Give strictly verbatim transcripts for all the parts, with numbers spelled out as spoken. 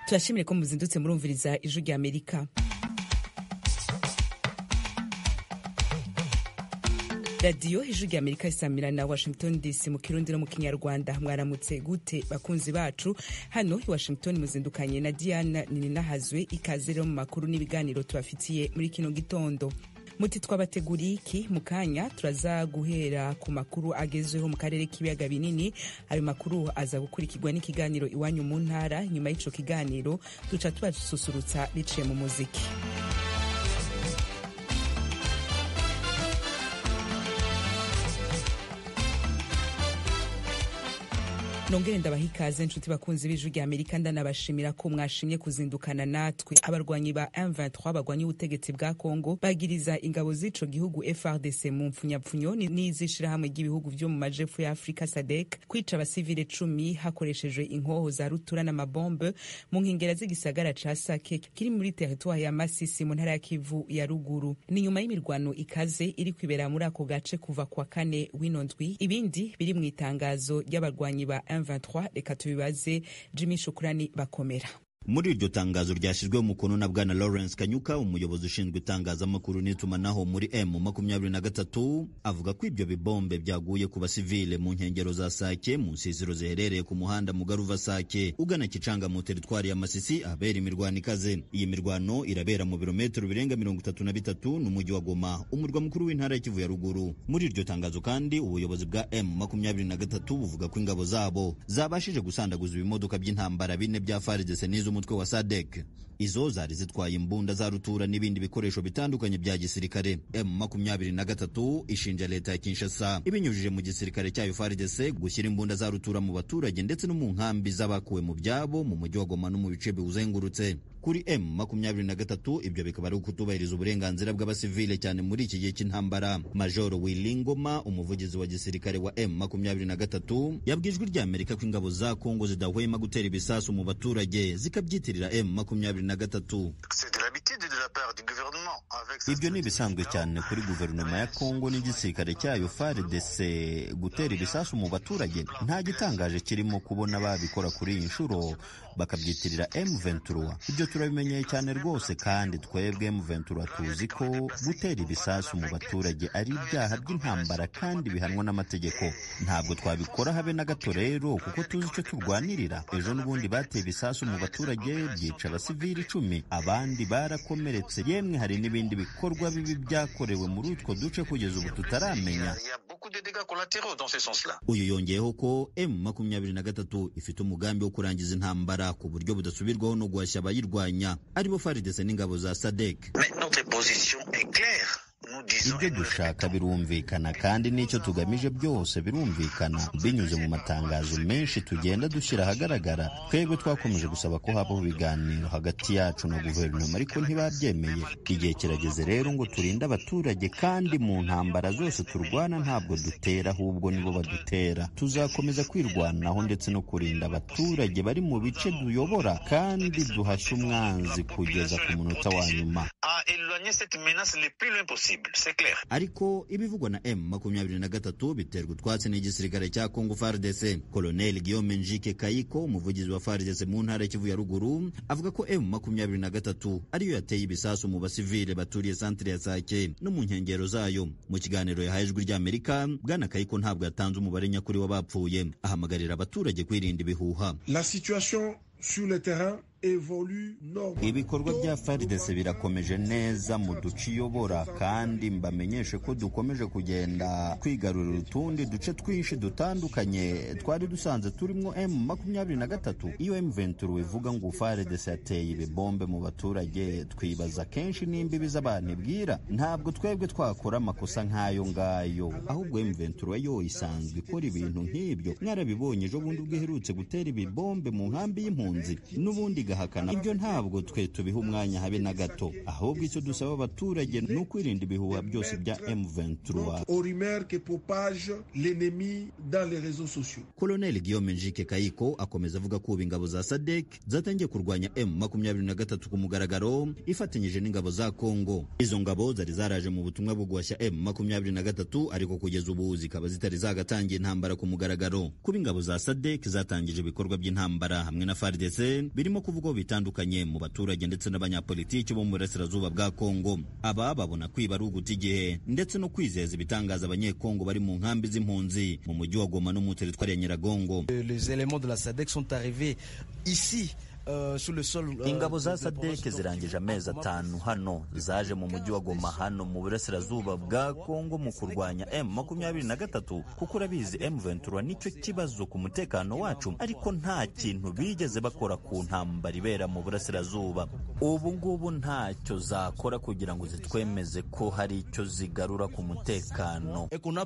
turashimire ko muzindutse murumviriza ijwi rya Amerika. Radio ijwi rya Amerika isamira na Washington D C mu Kirundi no mu Kinyarwanda. Mwaramutse gute bakunzi bacu? Hano i Washington muzindukanye na Diana Nininahazwe, ikaze rero mu makuru n'ibiganiro tubafitiye muri kino gitondo. Muti twabateguriye iki? Mukanya turaza guhera ku makuru agezweho mu karere k'ibiyaga binini. Ayo makuru aza gukurikirwa n'ikiganiro iwanyu mu ntara. Nyuma y'ico kiganiro duca tubasusurutsa biciye mu muziki. Nongere ndabaha ikaze nshuti bakunzi b'ijwi rya Amerika, ndanabashimira ko mwashimye kuzindukana natwe. Abarwanyi ba M vingt-trois bagwanye ubutegetsi bwa Kongo bagiriza ingabo z'ico gihugu F A R D C mu mpfunyapfunyo n'izishirahamwe ry'ibihugu vyo mu majepfo ya Afrika S A D C kwica abasivile cumi hakoreshejwe inkoho za rutura n'amabombe mu nkengera z'igisagara ca Sake kiri muri territoire ya Masisi mu ntara ya Kivu ya ruguru. Ni nyuma y'imirwano ikaze iri kwibera muri ako gace kuva kwa kane w'ino ndwi. Ibindi biri mu itangazo ry'abarwanyi ba M vingt-trois, reka tubibaze Jimmy Shukrani Bakomera. Muri iryo tangazo ryashizwe umukono na bwana Lawrence Kanyuka, umuyobozi ushinzwe itangazamakuru n'itumanaho muri M makumyabiri na gatatu, avuga ko ibyo bibombe byaguye ku basivile mu nkengero za Sake mu nsiziro ziherereye ku muhanda Mugaruva Sake ugana Kicanga mu teritwari ya Masisi abera imirwano ikaze. Iyi mirwano irabera mu birometero birenga mirongo itatu na bitatu n'umujyi wa Goma, umurwa mukuru w'intara ya Kivu ya ruguru. Muri iryo tangazo kandi ubuyobozi bwa M makumyabiri na gatatu buvuga ko ingabo zabo zabashije gusandaguza ibimodoka by'intambara bine bya F A R D C n'izo umutwe wa S A D C. Izo zari zitwaye imbunda za rutura n'ibindi bikoresho bitandukanye bya gisirikare. M makumyabiri na gatatu ishinja leta ya Kinshasa ibinyujije mu gisirikare cyayo F A R D C gushyira imbunda za rutura mu baturage ndetse no mu nkambi z'abakuwe mu byabo mu mujyi wa Goma no mu bice biwuzengurutse. Kuri M makumyabiri na gatatu ibyo bikaba ari ukutubahiriza uburenganzira bw'abasivile cyane muri iki gihe cy'intambara. Major Willingoma, umuvugizi wa gisirikare wa M makumyabiri na gatatu, yabwijwe rya Amerika ko ingabo za Kongo zidahwema gutera ibisasu mu baturage zikabyitirira M makumyabiri na gatatu. Ibyo ni ibisanzwe cyane kuri guverinoma ya Kongo n'igisirikare cyayo F A R D C gutera ibisasu mu baturage. Nta gitangaje kirimo kubona babikora kuri iyi nshuro bakabyitirira M vingt-trois. Ibyo turabimenyeye cyane rwose, kandi twebwe M vingt-trois tuzi ko gutera ibisasu mu baturage ari ibyaha by'intambara kandi bihanwa n'amategeko. Ntabwo twabikora habe na gato rero, kuko tuzi icyo turwanirira. Ejo n'ubundi bateye ibisasu mu baturage byica abasivili icumi, abandi barakomeretse, yemwe hari n'ibindi bikorwa bibi byakorewe muri utwo duce kugeza ubu tutaramenya. Uyu yongeyeho ko M makumyabiri na gatatu ifite umugambi wo kurangiza intambara ku buryo budasubirwaho no guhashya abayirwanya aribo F A R D C n'ingabo za S A D C. Ibyo dushaka birumvikana kandi n'icyo tugamije byose birumvikana. Binyuze mu matangazo menshi tugenda dushyira ahagaragara, twebwe twakomeje gusaba ko habaho ibiganiro hagati yacu na guverinoma, ariko ntibabyemeye. Igihe kirageze rero ngo turinde abaturage, kandi mu ntambara zose turwana ntabwo dutera, ahubwo nibo badutera. Tuzakomeza kwirwanaho ndetse no kurinda abaturage bari mu bice duyobora, kandi duhashya umwanzi kugeza ku munota wa nyuma. Ariko ibivugwa na M makumyabiri na gatatu biterwa utwatsi n'igisirikare cya Kongo F A R D C. Colonel Guillaume Njike Kayiko, umuvugizi wa F A R D C mu ntara ya Kivu ya ruguru, avuga ko M makumyabiri na gatatu ariyo yateye ibisasu mu basivile baturiye santre ya Sake no mu nkengero zayo. Mu kiganiro yahaye ijwi rya Amerika, bwana Kayiko ntabwo yatanze umubare nyakuri w'abapfuye, ahamagarira abaturage kwirinda ibihuha. La situation sur le terrain ibikorwa bya F A R D C birakomeje neza mu duce iyobora, kandi mbamenyeshe ko dukomeje kugenda kwigarurira utundi duce twinshi dutandukanye twari dusanze turimo M makumyabiri na gatatu. Iyo M vingt-trois ivuga ngo F A R D C yateye ibibombe mu baturage, twibaza kenshi n'imbibi z'abantu ibwira. Ntabwo twebwe twakora amakosa nk'ayo ngayo, ahubwo M vingt-trois yo isanzwe ikora ibintu nk'ibyo. Mwarabibonye ejo bundi ubwo iherutse gutera ibibombe mu nkambi y'impunzi, n'ubundi gahakana. Ibyo ntabwo twe tubiha umwanya habe na gato, ahubwo icyo dusaba abaturage ni ukwirinda ibihuha byose bya M vingt-trois. Colonel Guillaume Njike Kayiko akomeza avuga ko ingabo za S A D C zatangiye kurwanya M makumyabiri na gatatu ku mugaragaro ifatanyije n'ingabo za Kongo. Izo ngabo zari zaraje mu butumwa bwo guhashya M makumyabiri na gatatu, ariko kugeza ubu zikaba zitari zagatangiye intambara ku mugaragaro. Kuba ingabo za S A D C zatangije ibikorwa by'intambara hamwe na F A R D C birimo kuvuga biravugwa bitandukanye mu baturage ndetse n'abanyapolitiki bo mu burasirazuba bwa Kongo. Aba babona kwiba ari uguta igihe ndetse no kwizeza ibitangaza abanyekongo bari mu nkambi z'impunzi mu mujyi wa Goma no mu teritwari ya Nyiragongo. Les éléments de la S A D C sont arrivés ici. Ingabo za S A D C zirangije amezi atanu hano, zaje mu mujyi wa Goma hano mu burasirazuba bwa Kongo mu kurwanya M makumyabiri na gatatu, kuko urabizi M ventura nicyo kibazo ku mutekano wacu, ariko nta kintu bigeze bakora ku ntambara ibera mu burasirazuba. Ubu ngubu ntacyo zakora kugira ngo zitwemeze ko hari icyo zigarura ku mutekano.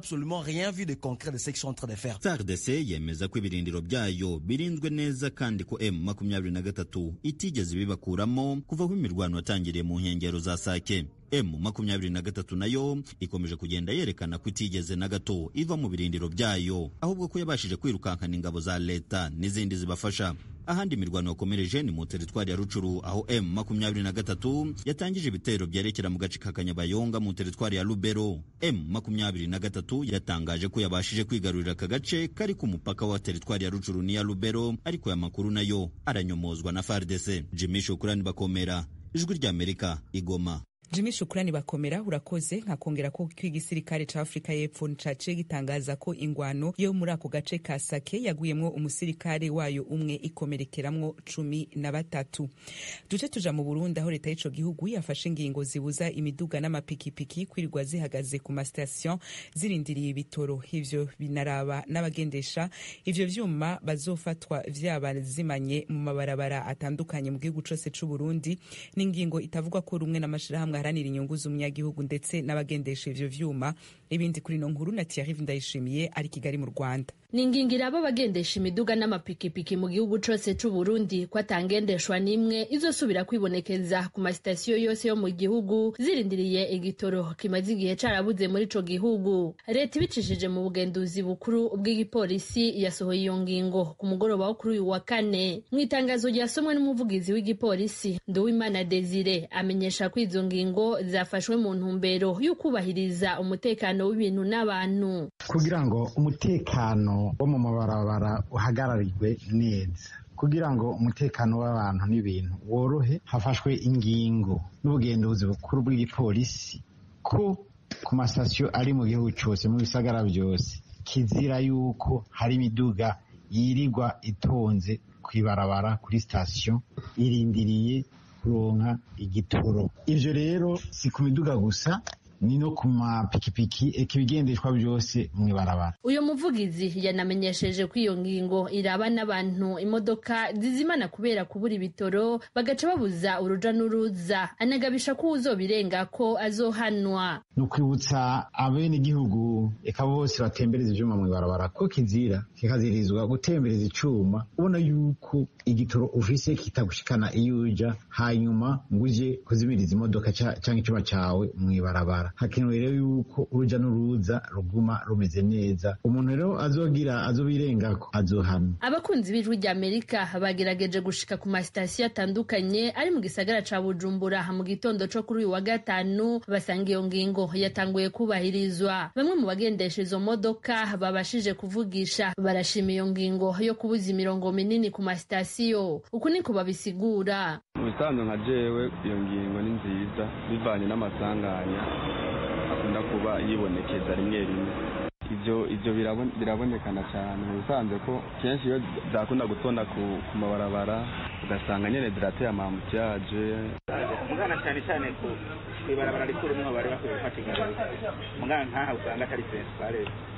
F A R D C yemeza ko ibirindiro byayo birinzwe neza kandi ko M makumyabiri na gatatu itigeze bibakuramo kuva aho imirwano yatangiriye mu nkengero za Sake. M makumyabiri na gatatu nayo ikomeje kugenda yerekana ko itigeze na gato iva mu birindiro byayo, ahubwo ko yabashije kwirukankana ingabo za leta n'izindi zibafasha. Ahandi imirwano yakomereje ni mu teritwari ya Rucuru, aho M makumyabiri na gatatu yatangije ibitero byerekera mu gace ka Kanyabayonga mu teritwari ya Lubero. M makumyabiri na gatatu yatangaje ko yabashije kwigarurira aka gace kari ku mupaka wa teritwari ya Rucuru n'iya Lubero, ariko ya makuru nayo aranyomozwa na F A R D C. Jimmy Shukrani Bakomera, Ijwi rya Amerika, Igoma. Jimmy Shukrani Bakomera, urakoze. Nkakongera ko igisirikare ca Afrika y'Epfo caciye gitangaza ko ingwano yo muri ako gace ka Sake yaguyemwo umusirikare wayo umwe ikomerekeramwo cumi na batatu. Duce tuja mu Burundi, aho leta y'ico gihugu yafashe ingingo zibuza imiduga n'amapikipiki kwirirwa zihagaze ku mastation zirindiriye ibitoro. Ivyo binaraba n'abagendesha ivyo vyuma bazofatwa vyabazimanye mu mabarabara atandukanye mu gihugu cose c'u Burundi. N'ingingo itavugwa ko rumwe n'amashirahamwe haranira inyungu z'umunyagihugu ndetse n'abagendesha ivyo vyuma. Ibindi kuri no nkuru na Thierry Ndayishimiye ari Kigali mu Rwanda. Ningingira abo bagendesha imiduga n'amapikipiki mu gihugu cose c'u Burundi ko atangendeshwa nimwe izosubira kwibonekeza ku masitasiyo yose yo mu gihugu zirindiriye igitoro kimaze igihe carabuze muri ico gihugu. Leta ibicishije mu bugenduzi bukuru bw'igipolisi yasohoye iyo ngingo ku mugoroba wo kuri uyu wa kane. Mu itangazo ryasomwe n'umuvugizi w'igipolisi Nduwimana Desire amenyesha ko izo ngingo zafashwe mu ntumbero yo kubahiriza umutekano w'ibintu n'abantu, kugira ngo umutekano wo mu mabarabara uhagararirwe neza, kugira ngo umutekano w'abantu n'ibintu worohe. Hafashwe ingingo n'ubugenduzi bukuru bw'igipolisi ko ku masitasiyo ari mu gihugu cyose mu bisagara byose kizira yuko hari imiduga yirirwa itonze kwibarabara kuri sitasiyo irindiriye kuronka igitoro. Ivyo rero si ku miduga gusa, ni no ku mapikipiki ekibigendeshwa byose mwibarabara. Uyo muvugizi yanamenyesheje ko iyo ngingo iraba n'abantu imodoka zizimana kubera kubura ibitoro bagaca babuza uruja n'uruza. Anagabisha ko uzobirenga ko azohanwa. Nukwibutsa abene igihugu eka bose batembereza ivyuma mwibarabara ko kizira kikazirizwa gutembereza icuma ubona yuko igitoro ufise kitagushikana iyo uja, hanyuma nguje kuzimiriza imodoka canke icuma cawe mwibarabara. Hakenewe rero yuko uruja n'uruza ruguma rumeze neza. Umuntu rero azogira azobirengako azohana. Abakunzi b'Ijwi rya Amerika bagerageje gushika ku masitasiyo atandukanye ari mu gisagara ca Bujumbura mu gitondo co kuri uyu wa gatanu, basanga iyo ngingo yatanguye kubahirizwa. Bamwe mu bagendesha izo modoka babashije kuvugisha barashima iyo ngingo yo kubuza imirongo minini ku masitasiyo. Uku niko babisigura. Ubusanzwe nka jewe iyo ngingo ni nziza bivanye n'amasanganya akunda kuba yibonekeza rimwe rimwe. Ivyo ivyo birabonekana cyane. Ubusanzwe ko kenshi iyo zakunda gutonda ku mabarabara ugasanga nyene dirateye amamutiyaje mugana cyane cyane ku ibarabara rikuru mwe bari bakwiye gufatikana mugana nkaha usanga atari principale.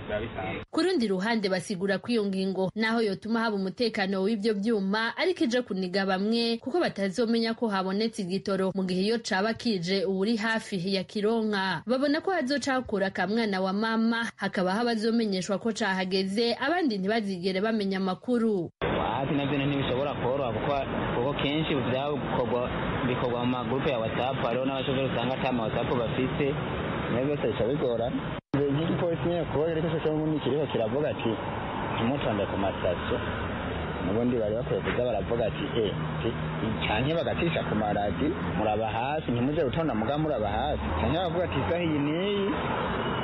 Ku rundi ruhande basigura ko iyo ngingo naho yotuma haba umutekano w'ivyo vyuma ariko ije kuniga bamwe kuko batazomenya ko habonetse igitoro mu gihe iyo caba kije uri hafi ya Kironka. Babona ko hazocakura kamwana wa mama hakaba habazomenyeshwa ko cahageze, abandi ntibazigere bamenya amakuru. Ati navyo ntibishobora koroha kuko kuko kenshi byakorwa bikorwa mu magrupe ya WhatsApp, hariho n'abashoferi usanga ata ma WhatsApp bafise, nabyo byose bigora. Igipolisi nyine kuba rero cyo cyo muri kiriho kiravuga ati ntimutonde ku masitasiyo, n'ubundi bari bakwiye kuza baravuga ati eh cyane bagacisha ku maradi muraba hasi, ntimuje gutonda muga muraba hasi, cyane bavuga ati isaha iyi niyi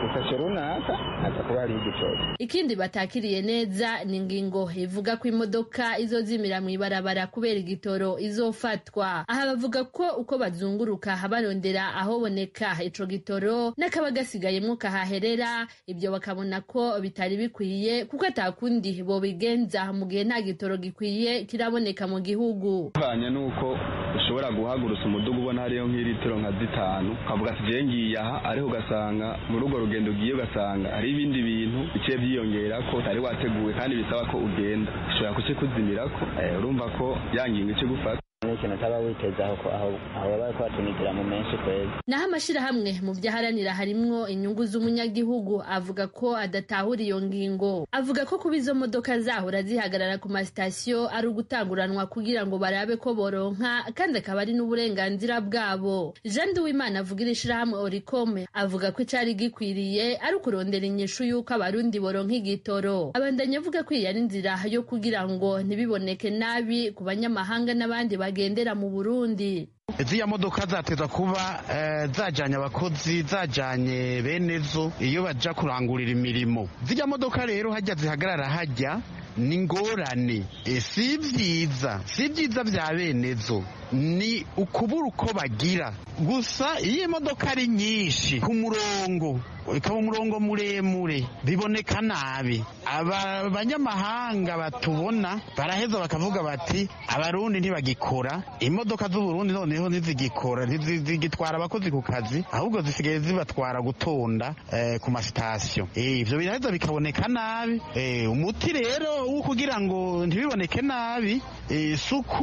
isashe runaka haza kuba hari igitoro. Ikindi batakiriye neza ni ingingo ivuga ko imodoka izozimira mu ibarabara kubera igitoro izofatwa. Aha bavuga ko uko bazunguruka barondera aho boneka ico gitoro n'akaba gasigayemwo kahaherera, ibyo bakabona ko bitari bikwiye kuko atakundi bo bigenza mu gihe nta gitoro gikwiye kiraboneka mu gihugu. Banye nuko ushobora guhagurutsa umudugu ubona hariyo nk'ilitiro nka zitanu ukavuga ati je ngiye aha, ariko ugasanga muri urwo rugendo ugiye ugasanga hari ibindi bintu biciye byiyongera ko utari wateguwe kandi bisaba ko ugenda, ushobora kuce kuzimirako. Urumva ko yanginga ico gufata ikintu utaba witezaho ko aho aho bari kwatunigira mu menshi kwezi. Naho amashirahamwe mu byaharanira harimwo inyungu z'umunyagihugu avuga ko adatahura iyo ngingo. Avuga ko kuba izo modoka zahora zihagarara ku masitasiyo ari ugutanguranwa kugira ngo barabe ko boronka, kandi akaba ari n'uburenganzira bwabo. Jean Duwimana avugira ishirahamwe Oricome avuga ko icari gikwiriye ari ukurondera inyishu y'uko abarundi boronka igitoro. Abandanya avuga ko iyi ari inzira yo kugira ngo ntibiboneke nabi ku banyamahanga n'abandi bagendera mu Burundi. Iziya modoka zateza kuba uh, zajanye abakozi zajanye benezo iyo baja kurangurira imirimo. Ziya modoka rero hajya zihagarara hajya ni ngorane, e, si vyiza si vyiza vya benezo, ni ukubura uko bagira. Gusa iyi modoka ari nyinshi ku murongo ikaba umurongo muremure biboneka nabi, aba banyamahanga batubona baraheza bakavuga bati abarundi ntibagikora, imodoka z'Uburundi noneho ntizigikora, ntizigitwara abakozi ku kazi, ahubwo zisigaye zibatwara gutonda eh, ku masitasiyo. Ivyo biraheza bikaboneka nabi. Eh, umuti rero wo kugira ngo ntibiboneke nabi eh,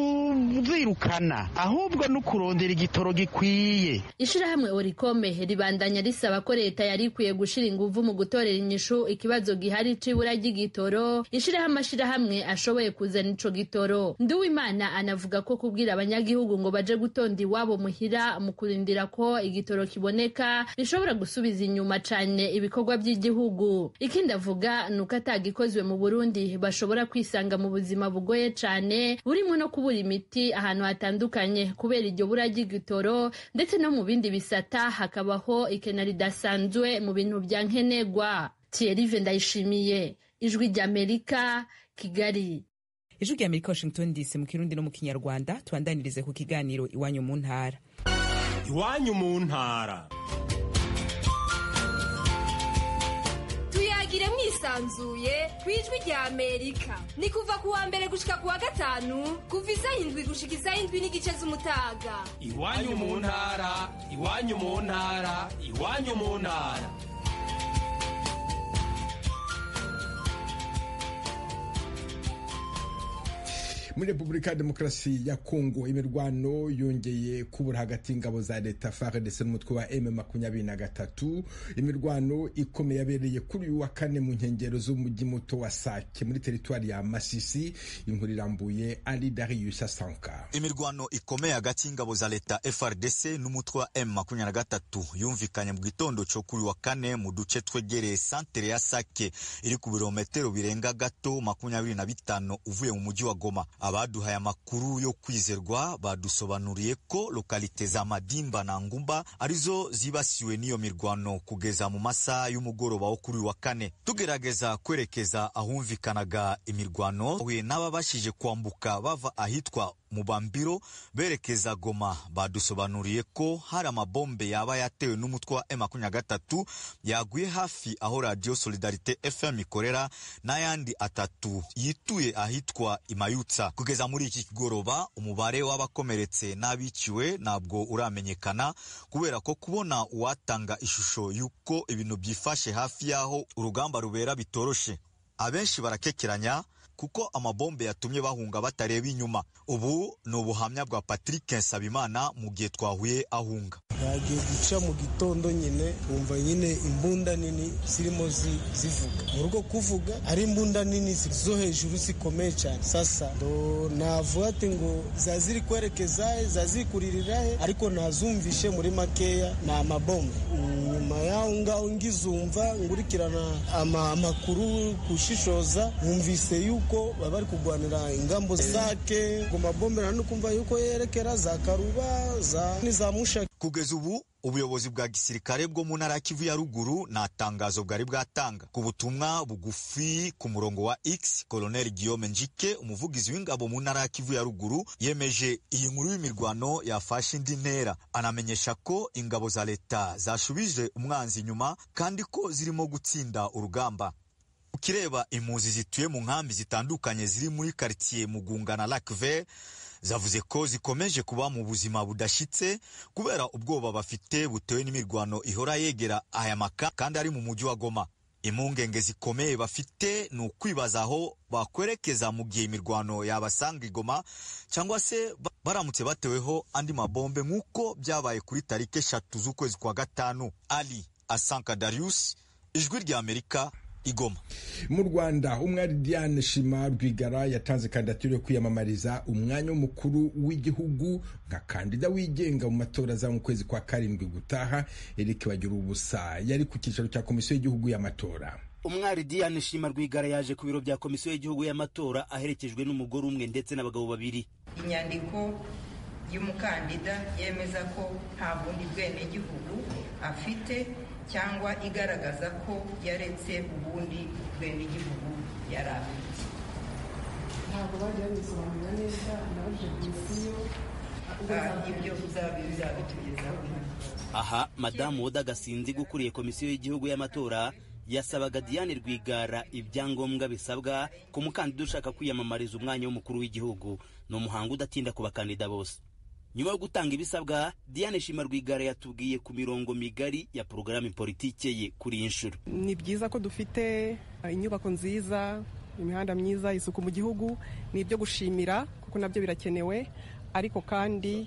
sukuzirukana ahubwo n'ukurondera igitoro gikwiye. Ishirahamwe Oricome ribandanya risaba ko leta yari ikwiye gushira inguvu mu gutorera inyishu ikibazo gihari c'ibura ry'igitoro, ishirahamwe amashirahamwe ashoboye kuzana ico gitoro. Nduwimana anavuga ko kubwira abanyagihugu ngo baje gutonda iwabo muhira mu kurindira ko igitoro kiboneka bishobora gusubiza inyuma cane ibikorwa by'igihugu. Ikindi avuga nuko atagikozwe mu Burundi bashobora kwisanga mu buzima bugoye cane burimo no kubura imiti ahantu hatandukanye kubera iryo bura ry'igitoro, ndetse no mu bindi bisata hakabaho ikena ridasanzwe mu bintu bya nkenegwa. Thierry Ndayishimiye, Ijwi ry'Amerika, Kigali. Ijwi ry'Amerika, Washington D C, mu Kirundi no mu Kinyarwanda. Tubandanirize ku kiganiro Iwanyu mu Ntara. Iwanyu mu Ntara. Tuyagire mwisanzuye ku Ijwi ry'Amerika. Ni kuva ku wa mbere gushika ku wa gatanu kuva isaha indwi gushika isaha indwi n'igice z'umutaga. Iwanyu mu Ntara, Iwanyu mu Ntara, Iwanyu mu Ntara. Muri Republika ya Demokarasi ya Kongo imirwano yongeye kubura hagati y'ingabo za leta F A R D C n'umutwe wa M makumyabiri na gatatu. Imirwano ikomeye yabereye kuri uyu wa kane mu nkengero z'umujyi muto wa Sake muri teritwari ya Masisi. Inkuru irambuye Ali Darius Asanka. Imirwano ikomeye hagati y'ingabo za leta F A R D C n'umutwe wa M makumyabiri na gatatu yumvikanye mu gitondo cyo kuri wa kane mu duce twegereye santere ya Sake iri ku birometero birenga gato makumyabiri na bitanu uvuye mu mujyi wa Goma. Abaduhaye amakuru yo kwizerwa badusobanuriye ko lokalite za Madimba na Ngumba arizo zibasiwe n'iyo mirwano kugeza mu masaha y'umugoroba wo kuri wa kane. Tugerageza kwerekeza ahumvikanaga imirwano we n'ababashije kwambuka bava ahitwa Mubambiro berekeza Goma badusobanuriye ko hari amabombe yaba yatewe n'umutwe wa M makumyabiri na gatatu yaguye hafi aho Radio Solidarite F M ikorera n'ayandi atatu yituye ahitwa Imayutsa. Kugeza muri iki kigoroba umubare w'abakomeretse n'abiciwe ntabwo uramenyekana kubera ko kubona uwatanga ishusho yuko ibintu byifashe hafi yaho urugamba rubera bitoroshe. Abenshi barakekeranya kuko amabombe yatumye bahunga batareba inyuma. Ubu ni ubuhamya bwa Patrick Nsabimana mu gihe twahuye ahunga. Yagiye guca mu gitondo nyine umva nyine imbunda nini zirimo zivuga mu rugo kuvuga ari imbunda nini zo hejuru zikomeye cyane. Sasa do navuga ati ngo zaziri kwerekeza zazikuririra he ariko nazumvishe muri makeya na amabombe. Nyuma yaho ngaho ngizumva ngurikirana ama amakuru kushishoza numvise yuko bari kugwanira ingambo zake ngo mabombe no kumva yuko yerekera za Karuba za nizamusha. Kugeza ubu ubuyobozi bwa gisirikare bwo mu ntara ya Kivu ya ruguru nta tangazo bwari bwatanga. Ku butumwa bugufi ku murongo wa X, Colonel Guillaume Njike, umuvugizi w'ingabo mu ntara ya Kivu ya ruguru, yemeje iyi nkuru y'imirwano yafashe indi ntera. Anamenyesha ko ingabo za leta zashubije umwanzi nyuma kandi ko zirimo gutsinda urugamba. Ukireba impunzi zituye mu nkambi zitandukanye ziri muri quartier Mugunga na Lac Vert, zavuze ko zikomeje kuba mu buzima budashitse kubera ubwoba bafite butewe n'imirwano ihora yegera aya maka kandi ari mu mujyi wa Goma. Impungenge zikomeye bafite ni ukwibaza aho bakwerekeza mu gihe imirwano yabasanga i Goma cyangwa se baramutse bateweho andi mabombe nk'uko byabaye kuri tariki eshatu z'ukwezi kwa gatanu. Ali Asanka Darius, Ijwi rya Amerika, Igoma. Mu Rwanda umwari Diane Shima Rwigara yatanze kandidatire yo kwiyamamariza umwanya w'umukuru w'igihugu nka kandida wigenga mu matora za mu kwezi kwa karindwi gutaha. Eric Bagirubusa yari ku cyicaro cya komisiyo y'igihugu y'amatora. Umwari Diane Shima Rwigara yaje ku biro bya komisiyo y'igihugu y'amatora aherekejwe n'umugore umwe ndetse n'abagabo babiri. Inyandiko y'umukandida yemeza ko nta bundi bwene gihugu afite cyangwa igaragaza ko yaretse ubundi bwene gihugu yari afite. Ntabwo bajya bisobanura neza naje komisiyo ibyo bizabitugezaho. Aha Madamu Oda Gasinzi gukuriye komisiyo y'igihugu y'amatora yasabaga Diane Rwigara ibyangombwa bisabwa ku mukandida ushaka kwiyamamariza umwanya w'umukuru w'igihugu. Ni umuhango udatinda ku bakandida bose. Nyuma yo gutanga ibisabwa, Diane Shima Rwigara yatubwiye ku mirongo migari ya porogaramu politike ye kuri iyi nshuro. Ni byiza ko dufite inyubako nziza, imihanda myiza, isuku mu gihugu, ni ibyo gushimira kuko nabyo birakenewe, ariko kandi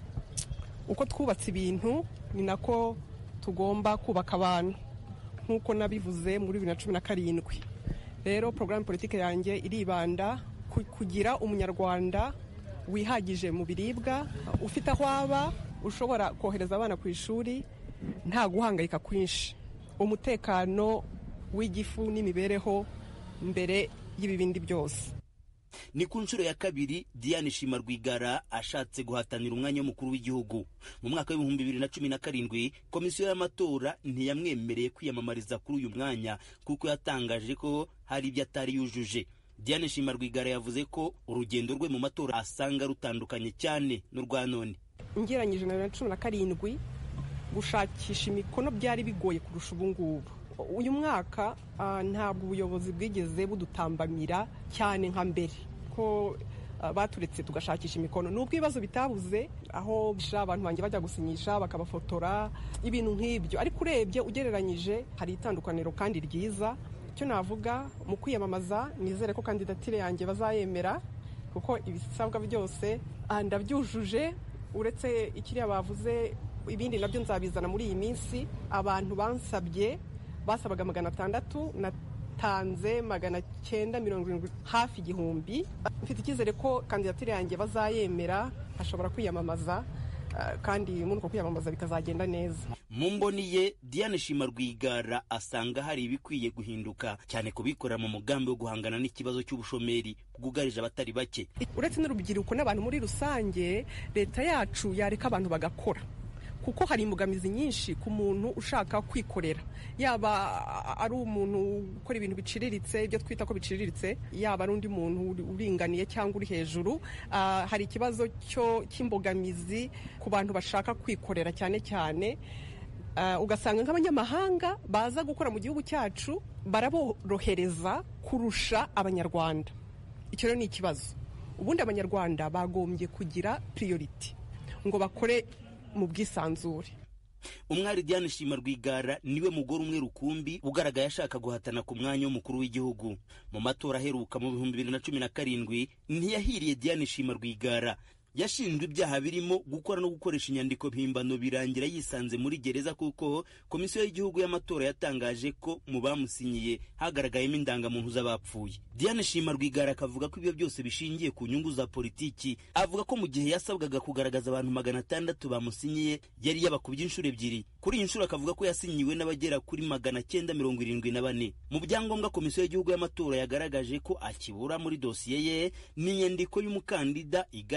uko twubatse ibintu ni nako tugomba kubaka abantu nk'uko nabivuze muri bibiri na cumi na karindwi. Rero porogaramu politike yanjye iribanda kugira umunyarwanda wihagije mu biribwa, ufite aho aba, ushobora kohereza abana ku ishuri nta guhangayika kwinshi, umutekano w'igifu n'imibereho mbere y'ibibindi byose. Ni ku nshuro ya kabiri Diane Shima Rwigara ashatse guhatanira umwanya w'umukuru w'igihugu. Mu mwaka w'ibihumbi bibiri na cumi na karindwi komisiyo y'amatora ntiyamwemereye kwiyamamariza kuri uyu mwanya kuko yatangaje ko hari ibyo atari yujuje. Diane Shima Rwigara yavuze ko urugendo rwe mu matora asanga rutandukanye cyane n'urwa none. Ngeranyije na bibiri na cumi na karindwi gushakisha imikono byari bigoye kurusha ubu ngubu. Uyu mwaka uh, ntabwo ubuyobozi bwigeze budutambamira cyane nka mbere ko uh, baturetse tugashakisha imikono. Nubwo ibibazo bitabuze aho abantu banjye bajya gusinyisha bakabafotora ibintu nk'ibyo, ariko urebye ugereranyije hari itandukaniro kandi ryiza. Icyo navuga mu kwiyamamaza, nizere ko kandidatire yanjye bazayemera kuko ibisabwa byose ndabyujuje, uretse ikiriya bavuze ibindi nabyo nzabizana muri iyi minsi. Abantu bansabye basabaga magana atandatu, natanze magana cyenda mirongo irindwi, hafi igihumbi. Mfite icyizere ko kandidatire yanjye bazayemera, ashobora kwiyamamaza kandi muri uko kwiyamamaza bikazagenda neza. Mu mboni ye Diane Shima Rwigara asanga hari ibikwiye guhinduka cyane kubikora mu mugambi wo guhangana n'ikibazo cy'ubushomeri bwugarije abatari bake. Uretse n'urubyiruko n'abantu muri rusange, leta yacu yareka abantu bagakora kuko hari imbogamizi nyinshi ku muntu ushaka kwikorera, yaba ari umuntu ukora ibintu biciriritse, ibyo twita ko biciriritse, yaba ari undi muntu uringaniye cyangwa uri hejuru. Uh, hari ikibazo cyo cy'imbogamizi ku bantu bashaka kwikorera cyane cyane. Uh, ugasanga nk'abanyamahanga baza gukora mu gihugu cyacu baraborohereza kurusha abanyarwanda. Icyo rero ni ikibazo. Ubundi abanyarwanda bagombye kugira priority ngo bakore mu bwisanzure. Umwari Diane Shima Rwigara niwe mugore umwe rukumbi ugaragaye ashaka guhatana ku mwanya w'umukuru w'igihugu. Mu matora aheruka mu bihumbi bibiri na cumi na karindwi ntiyahiriye Diane Shima Rwigara. Yashinjwe ibyaha birimo gukora no gukoresha inyandiko mpimbano, birangira yisanze muri gereza kuko komisiyo y'igihugu y'amatora yatangaje ko mu bamusinyiye hagaragayemo indangamuntu z'abapfuye. Diane Shima Rwigara akavuga ko ibyo byose bishingiye ku nyungu za politiki. Avuga ko mu gihe yasabwaga kugaragaza abantu magana atandatu bamusinyiye yari yabakubye inshuro ebyiri. Kuri iyi nshuro akavuga ko yasinyiwe n'abagera kuri magana cyenda mirongo irindwi na bane. Mu byangombwa komisiyo y'igihugu y'amatora yagaragaje ko akibura muri dosiye ye ni inyandiko y'umukandida igaragaza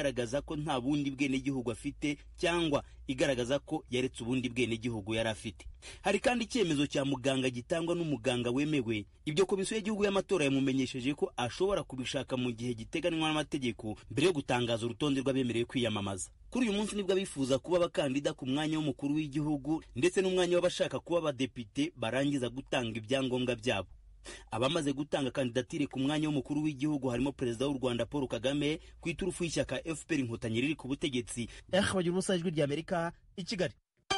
ko nta bundi bwenegihugu afite cyangwa igaragaza ko yaretse ubundi bwenegihugu yari afite. Hari kandi icyemezo cya muganga gitangwa n'umuganga wemewe. Ibyo komisiyo y'igihugu y'amatora yamumenyesheje ko ashobora kubishaka mu gihe giteganywa n'amategeko mbere yo gutangaza urutonde rw'abemerewe kwiyamamaza. Kuri uyu munsi nibwo abifuza kuba abakandida ku mwanya w'umukuru w'igihugu ndetse n'umwanya w'abashaka kuba abadepite barangiza gutanga ibyangombwa byabo. Abamaze gutanga kandidatire ku mwanya w'umukuru w'igihugu harimo perezida w'u Rwanda Paul Kagame ku iturufu y'ishyaka F P R Inkotanyi riri ku butegetsi. Eh bagira ubusa ijwi rya Amerika i Kigali.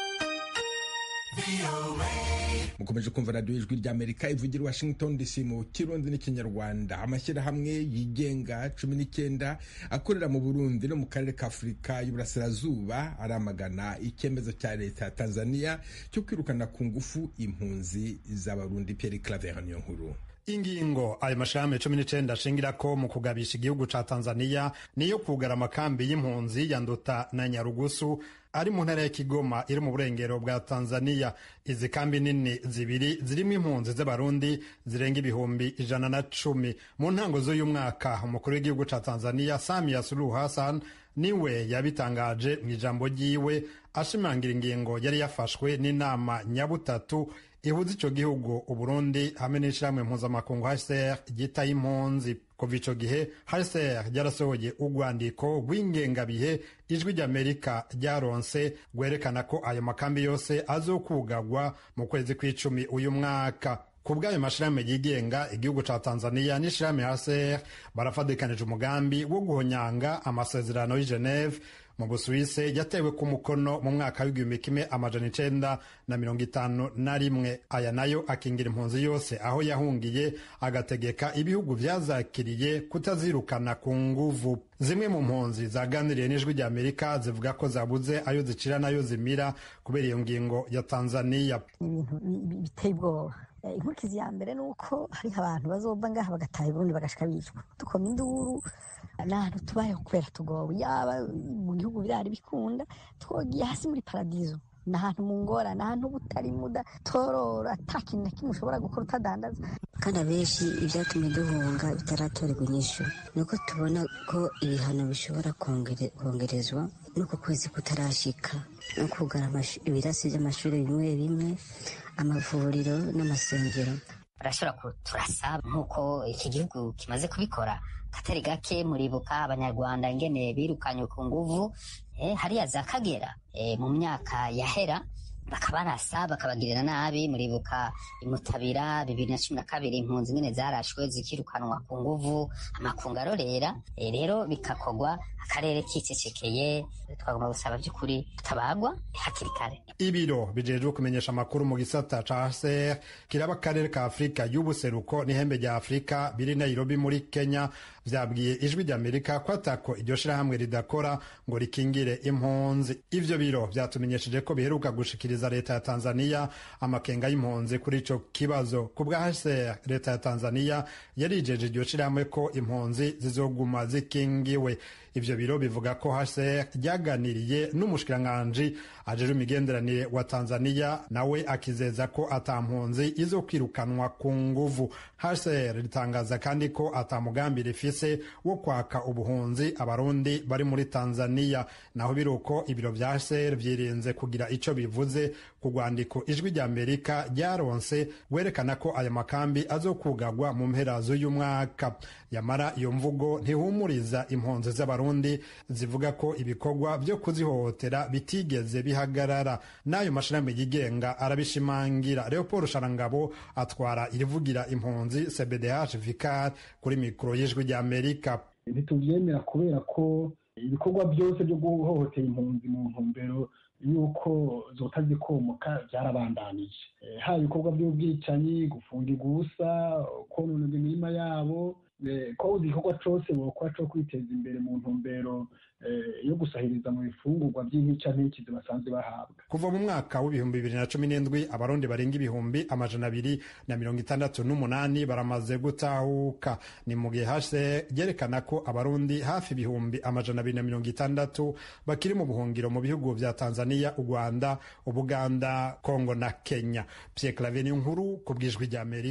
mukomeje kumva radiyo ijwi rya Amerika ivugira Washington D C mu Kirundi n'Ikinyarwanda. amashyirahamwe yigenga cumi n'icyenda akorera mu Burundi no mu karere ka Afurika y'Uburasirazuba aramagana icyemezo cya leta ya Tanzania cyo kwirukana ku ngufu impunzi z'Abarundi. Pierre Claver niyo nkuru. Ingingo ayo mashirahamwe cumi n'icenda ashingira ko mu kugabisha igihugu ca Tanzania niyo kugara amakambi y'impunzi ya Nduta na Nyarugusu ari mu ntara ya Kigoma iri mu burengero bwa Tanzania. Izi kambi nini zibiri zirimo impunzi z'Abarundi zirenga ibihumbi ijana na cumi. Mu ntango z'uyu mwaka umukuru w'igihugu ca Tanzania Samia Suluhu Hassan niwe yabitangaje mu ijambo ryiwe ashimangira ingingo yari yafashwe n'inama nyabutatu ihuza ico gihugu Uburundi hamwe n'ishirahamwe mpuzamakungu H C R ryitaye impunzi. Kuva ico gihe H C R ryarasohoye urwandiko rw'ingengabihe ijwi ry'Amerika ryaronse rwerekana ko ayo makambi yose azokugagwa mu kwezi kw'icumi uyu mwaka. Ku bw'ayo mashirahamwe yigenga igihugu ca Tanzania n'ishirahamwe H C R barafadikanije umugambi wo guhonyanga amasezerano y'i Geneve mu Busuwise yatewe ku mukono mu mwaka w'igihumbi kimwe amajana icenda na mirongo itanu na rimwe. Aya nayo akingira impunzi yose aho yahungiye, agategeka ibihugu vyazakiriye kutazirukana ku nguvu. Zimwe mu mpunzi zaganiriye n'ijwi rya Amerika zivuga ko zabuze ayo zicira nayo zimira kubera iyo ngingo ya Tanzania. Ibintu biteye ubwoba. Inkurikizi ya mbere ni uko hari abantu bazova ngaha bagataha Burundi bagashika bicwa tukoma induru n'ahantu tubayeho kubera tugowe, yaba mu gihugu birari bikunda twogiye hasi muri paradizo, n'ahantu mu ngora, n'ahantu butari muda torora atakintu na kimwe ushobora gukora utadandaza. Kandi abenshi ibyatumye duhunga bitaratorerwa inyishu nuko tubona ko ibihano bishobora kongerezwa nuko kwezi kutarashika no kugara ibirasi by'amashuri bimwe bimwe, amavuriro n'amasengero. Barashobora kuturasa nk'uko iki gihugu kimaze kubikora katari gake. Muribuka abanyarwanda ingene birukanywe ku nguvu eh, hariya za Kagera eh, mu myaka yahera bakabarasa bakabagirira nabi. Muribuka imutabira bibiri na cumi na kabiri impunzi nyene zarashwe zikirukanwa ku nguvu amakungu arorera e, rero bikakogwa akarere kicecekeye. Twagomba gusaba by'ukuri tabagwa hakiri kare. Ibiro bijejwe kumenyesha amakuru mu gisata ca H C R kiraba akarere ka Afrika y'ubuseruko n'ihembe rya Afrika biri Nairobi muri Kenya vyabwiye ijwi ry'Amerika ko atako iryo shirahamwe ridakora ngo rikingire impunzi. Ivyo biro vyatumenyesheje ko biheruka gushikiriza leta ya Tanzania amakenga y'impunzi kuri ico kibazo. Ku bwa H C R leta ya Tanzania yarijeje iryo shirahamwe ko impunzi zizoguma zikingiwe. Ivyo biro bivuga ko H C R ryaganiriye n'umushikiranganji ajejwe imigenderanire wa Tanzania, nawe akizeza ko atampunzi izo kwirukanwa ku nguvu. H C R ritangaza kandi ko atamugambi rifise wo kwaka ubuhunzi abarundi bari muri Tanzania. Naho biruko ibiro vya H C R vyirinze kugira ico bivuze ku rwandiko ijwi rya Amerika ryaronse werekana ko aya makambi azokugagwa mu mperazo y'umwaka. Yamara iyo mvugo ntihumuriza impunzi z'Abarundi zivuga ko ibikorwa byo kuzihohotera bitigeze bihagarara. N'ayo mashirahamwe yigenga arabishimangira. Leopold Sharangabo atwara irivugira impunzi C B D H Vicar kuri mikoro y'ijwi rya Amerika. Ntituvyemera kubera ko ibikorwa byose byo guhohotera impunzi mu ntumbero yuko zotazikomoka byarabandanije, haba ibikorwa by'ubwicanyi, gufungirwa ubusa, konona imirima yabo, ko igikorwa cose bokora co kwiteza imbere mu ntumbero yo gusahiriza mu bifungurwa by'intica ntikizi basanzwe bahabwa. Kuva mu mwaka w'ibihumbi bibiri na cumi n'indwi abarundi barenga ibihumbi amajana abiri na mirongo itandatu n'umunani baramaze gutahuka. Ni mu gihe H C R ryerekana ko abarundi hafi ibihumbi amajana abiri na mirongo itandatu bakiri mu buhungiro mu bihugu vya Tanzania, u Rwanda, Ubuganda, Kongo na Kenya. Pierre Claver nkuru ku bw'ijwi rya Amerika.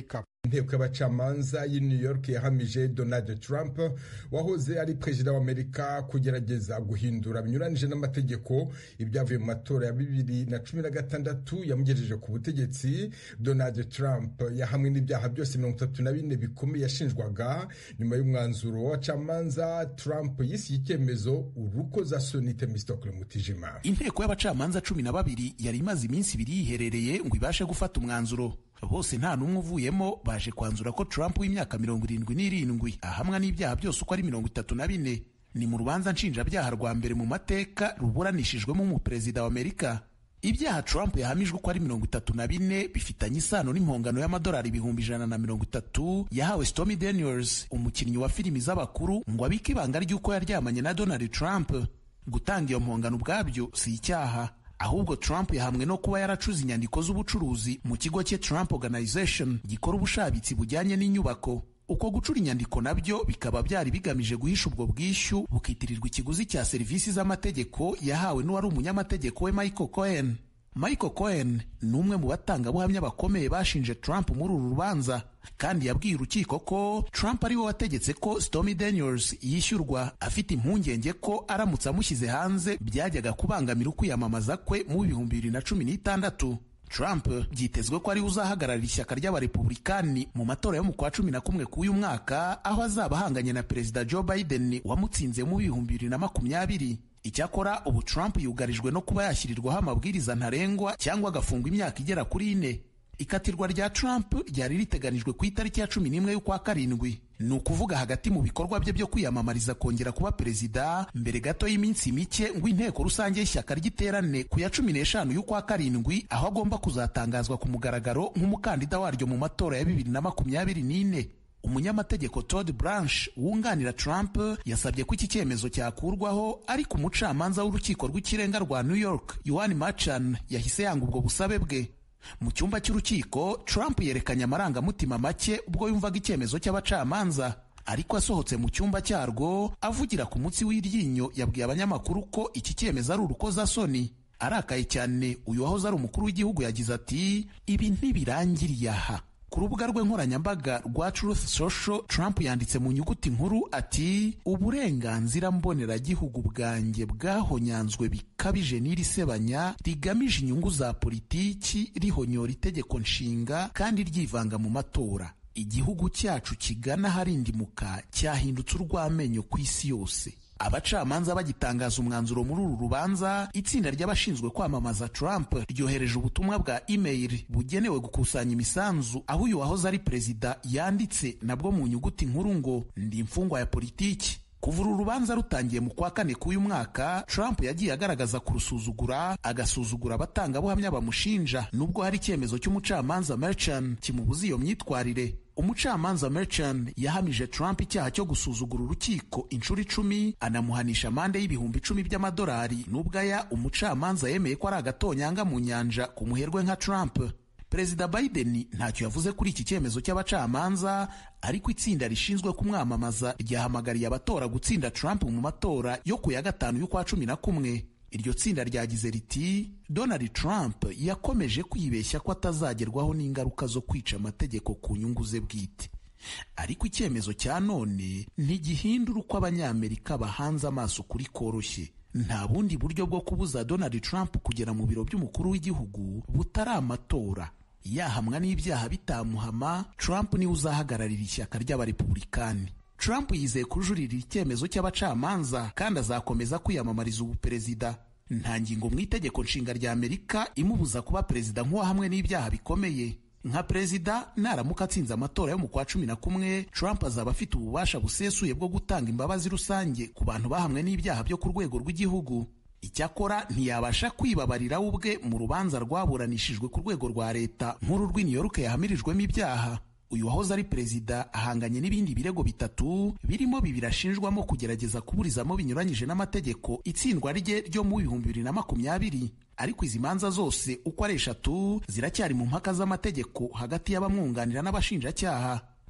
inteko y'abacamanza y'i New York yahamije Donald Trump wahoze ari perezida wa Amerika kugerageza guhindura binyuranije n'amategeko ibyavuye mu matora ya bibiri na cumi na gatandatu yamugejeje ku butegetsi. Donald Trump yahamwe n'ibyaha byose mirongo itatu na bine bikomeye yashinjwaga. Nyuma y'umwanzuro w'abacamanza, Trump yise icyemezo urukozasoni. Temistokle Mutijima. Inteko y'abacamanza cumi na babiri yari imaze iminsi ibiri yiherereye ngo ibashe gufata umwanzuro. Bose nta n'umwe uvuyemo baje kwanzura ko Trump w'imyaka mirongo irindwi n'irindwi ahamwa n'ibyaha byose uko ari mirongo itatu na bine. Ni mu rubanza nshinjabyaha rwa mbere mu mateka ruburanishijwemo umuperezida wa Amerika. Ibyaha Trump yahamijwe uko ari mirongo itatu na bine bifitanye isano n'impongano y'amadolari ibihumbi ijana na mirongo itatu yahawe Stormy Daniels, umukinnyi wa filimi z'abakuru, ngo abike ibanga ry'uko yaryamanye na Donald Trump. Gutanga iyo mpongano ubwabyo si icyaha, ahubwo Trump yahamwe no kuba yaracuze inyandiko z'ubucuruzi mu kigo cye Trump Organization gikora ubushabitsi bujyanye n'inyubako. Uko gucura inyandiko nabyo bikaba byari bigamije guhisha ubwo bwishyu bukitirirwa ikiguzi cya serivisi z'amategeko yahawe n'uwari umunyamategeko we Michael Cohen. Michael Cohen ni umwe mu batangabuhamya bakomeye bashinje Trump muri uru rubanza, kandi yabwiye urukiko ko Trump ari we wategetse ko Stormy Daniels yishyurwa, afite impungenge ko aramutse amushyize hanze byajyaga kubangamira ukwiyamamaza kwe mu bihumbi bibiri na cumi n'itandatu. Trump byitezwe ko ari uzahagararira ishyaka ry'abarepublikani mu matora yo mu kwa cumi na kumwe k'uyu mwaka, aho azaba ahanganye na perezida Joe Biden wamutsinze mu bihumbi bibiri na makumyabiri. Icyakora ubu Trump yugarijwe no kuba yashyirirwaho amabwiriza ntarengwa cyangwa agafungwa imyaka igera kuri ine. Ikatirwa rya Trump ryari riteganijwe ku itariki ya cumi n'imwe y'ukwa karindwi, ni ukuvuga hagati mu bikorwa bye byo kwiyamamariza kongera kuba perezida, mbere gato y'iminsi mike ngo inteko rusange y'ishyaka ry'iterane ku ya cumi n'eshanu y'ukwa karindwi, aho agomba kuzatangazwa ku mugaragaro nk'umukandida waryo mu matora ya bibiri na makumyabiri n'ine. Umunyamategeko Todd Blanche wunganira Trump yasabye ko iki cyemezo cyakurwaho, ariko umucamanza w'urukiko rw'ikirenga rwa New York Yohan Merchan yahise yanga ubwo busabe bwe. Mu cyumba cy'urukiko, Trump yerekanye amarangamutima make ubwo yumvaga icyemezo cy'abacamanza, ariko asohotse mu cyumba cyarwo avugira ku mutsi w'iryinyo yabwiye abanyamakuru ko iki cyemezo ari urukozasoni. Arakaye cyane, uyu wahoze ari umukuru w'igihugu yagize ati, ibi ntibirangiriye aha. Ku rubuga rwe nkoranyambaga rwa Truth Social, Trump yanditse mu nyuguti nkuru ati, uburenganzira mboneragihugu bwanjye bwahonyanzwe bikabije n'iri sebanya rigamije inyungu za politiki, rihonyora itegeko nshinga kandi ryivanga mu matora. Igihugu cyacu kigana harindimuka cyahindutse urw'amenyo ku isi yose. Abacamanza bagitangaza umwanzuro muri uru rubanza, itsinda ry'abashinzwe kwamamaza Trump ryohereje ubutumwa bwa email bugenewe gukusanya imisanzu, aho uyu wahoze ari perezida yanditse nabwo mu nyuguti nkuru ngo, ndi imfungwa ya politiki. Kuva uru rubanza rutangiye mu kwa kane k'uyu mwaka, Trump yagiye agaragaza kurusuzugura, agasuzugura abatangabuhamya bamushinja, nubwo hari icyemezo cy'umucamanza Merchan kimubuza iyo myitwarire. Umucamanza Merchan yahamije Trump icyaha cyo gusuzugura urukiko inshuro icumi, anamuhanisha amande y'ibihumbi icumi by'amadolari, nubwo aya umucamanza yemeye ko ari agatonyanga mu nyanja ku muherwe nka Trump. Perezida Biden ntacyo yavuze kuri iki cyemezo cy'abacamanza, ariko itsinda rishinzwe kumwamamaza ryahamagariye abatora gutsinda Trump mu matora yo ku ya gatanu y'ukwa cumi na kumwe. Iryo tsinda ryagize riti, Donald Trump yakomeje kwibeshya ko atazagerwaho n'ingaruka zo kwica amategeko ku nyungu ze bwite. Ariko icyemezo cya none ntigihindura uko abanyamerika bahanze amaso kuri koroshye. Nta bundi buryo bwo kubuza Donald Trump kugera mu biro by'umukuru w'igihugu butari amatora. Yahamwa n'ibyaha bitamuhama, Trump niwe uzahagararira ishyaka ry'abarepublikani. Trump yizeye kujuririra icyemezo cy'abacamanza kandi azakomeza kwiyamamariza ubuperezida. Nta ngingo mu itegeko nshinga rya Amerika imubuza kuba perezida nk'uwahamwe n'ibyaha bikomeye. Nka perezida naramuka atsinze amatora yo mu kwa cumi na kumwe, Trump azaba afite ububasha busesuye bwo gutanga imbabazi rusange ku bantu bahamwe n'ibyaha byo ku rwego rw'igihugu. Icyakora ntiyabasha kwibabarira ubwe mu rubanza rwaburanishijwe ku rwego rwa leta nk'uru rw'i New York yahamirijwemo ibyaha. Uyu wahoze ari perezida ahanganye n'ibindi birego bitatu, birimo bibiri ashinjwamo kugerageza kuburizamo binyuranyije n'amategeko itsindwa rye ryo mu bihumbi bibiri na makumyabiri. Ariko izi manza zose uko ari eshatu ziracyari mu mpaka z'amategeko hagati y'abamwunganira n'abashinjacyaha.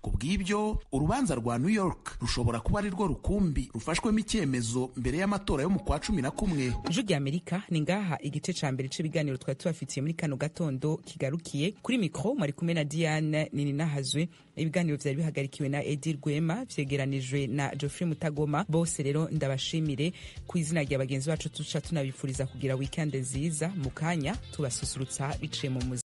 ku bw'ibyo urubanza rwa New York rushobora kuba ari rwo rukumbi rufashwemo icyemezo mbere y'amatora yo mu kwa cumi na kumwe. Ijwi ry'Amerika ni ngaha igice ca mbere c'ibiganiro twari tubafitiye muri kano gatondo kigarukiye. Kuri mikro mwari kumwe na Diane Nininahazwe. Ibiganiro vyari bihagarikiwe na Edi Rwema, vyegeranijwe na Geoffrey Mutagoma. Bose rero ndabashimire ku izina rya bagenzi bacu tuca tunabifuriza kugira weekend nziza. Mu kanya tubasusurutsa biciye mu